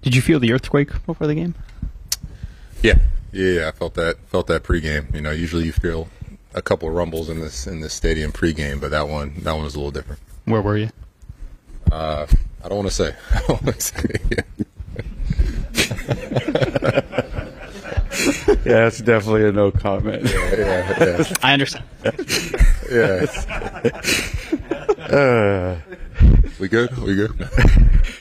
Did you feel the earthquake before the game? Yeah. I felt that pregame. You know, usually you feel a couple of rumbles in this stadium pregame, but that one was a little different. Where were you? I don't want to say. Yeah, it's definitely a no comment. Yeah. I understand. Yeah. We good?